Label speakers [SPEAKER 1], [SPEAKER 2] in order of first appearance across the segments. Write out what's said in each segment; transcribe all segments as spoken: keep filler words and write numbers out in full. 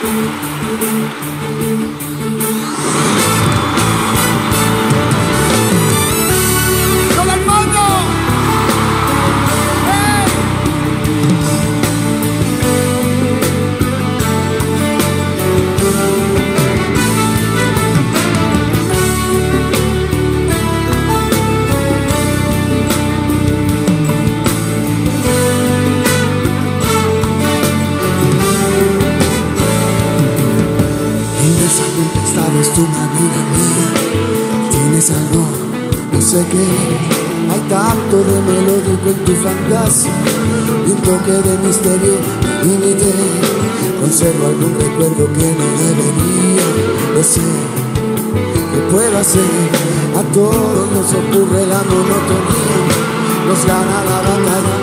[SPEAKER 1] Tu manera mía, tienes algo, no sé qué. Hay tanto de melódico en tu fantasía y un toque de misterio límite. Conservo algún recuerdo que no debería. No sé qué puedo hacer. A todos nos ocurre la monotonía, nos gana la batalla.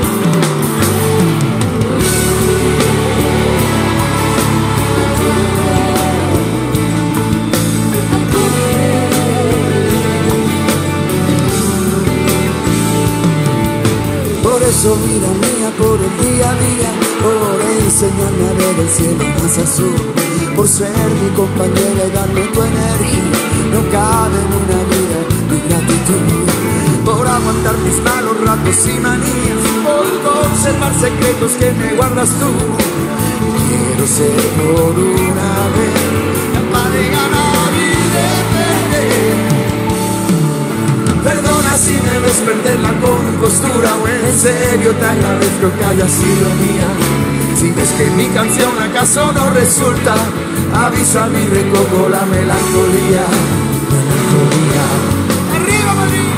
[SPEAKER 1] Por eso mira mía por el día a día, por enseñarme a ver el cielo más azul, por ser mi compañera y darme tu energía. No cabe en una vida mi gratitud, por aguantar mis malos ratos y manías, por conservar secretos que me guardas tú. Quiero ser por una vez capaz de ganar y de perder. Perdona si me ves perder la compostura, o en serio te agradezco que haya sido mía. Si ves que mi canción acaso no resulta, avisa a mi recojo la melancolía. Melancolía. ¡Arriba, Madrid!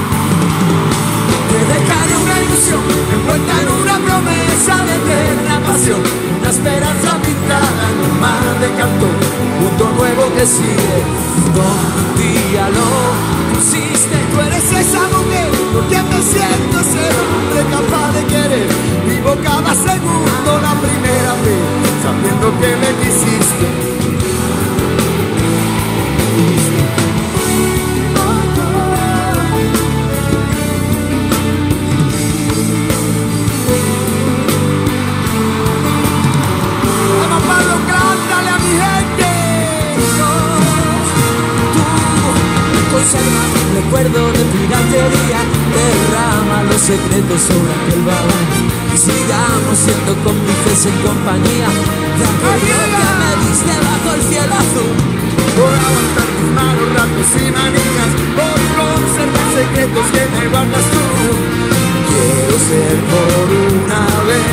[SPEAKER 1] Te dejaré una ilusión envuelta en una promesa de eterna pasión, una esperanza pintada en un mar de canto, un mundo nuevo que sigue. Don día lo pusiste, tú eres esa mujer por quien me siento ser hombre capaz de querer. Vivo cada segundo la primera vez, sabiendo que me quisiste. Vamos Pablo, cántale a mi gente. Conserva un recuerdo de tu galantería, derrama los secretos sobre aquel balón y sigamos siendo cómplices en compañía de aquello que me diste bajo el cielo azul. Por aguantar tus malos ratos y manías, por conservar secretos que me guardas tú. Quiero ser por una vez.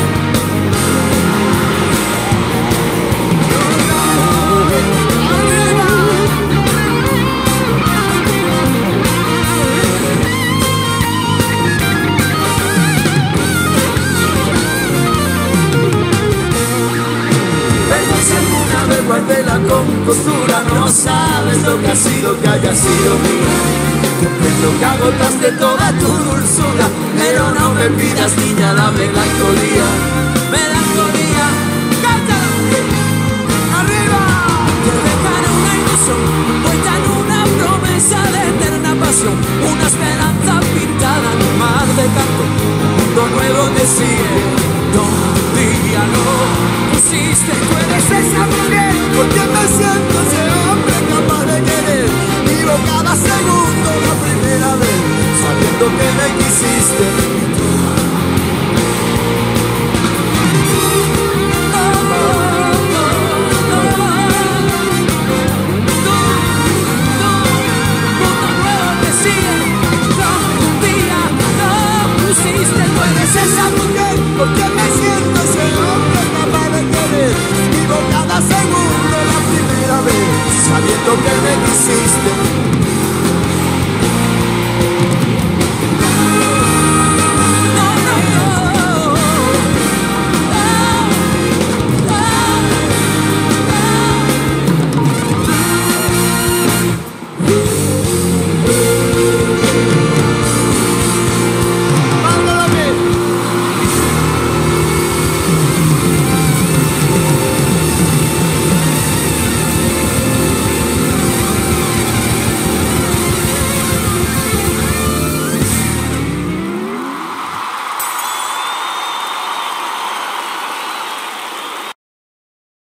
[SPEAKER 1] Guardé la compostura, no sabes lo que ha sido que haya sido mía. Comprendo que agotaste toda tu dulzura, pero no me pidas, niña, la melancolía. Melancolía, cántala, arriba. Te dejaré una ilusión envuelta en una promesa de eterna pasión, una esperanza pintada en un mar de canto, un mundo nuevo que sigue. Don día lo pusiste, tú eres esa mujer porque me siento ese hombre capaz de querer. Vivo cada segundo la primera vez, sabiendo que me quisiste. Esa mujer, porque me siento ese hombre capaz de querer. Vivo cada segundo la primera vez, sabiendo que me quisiste.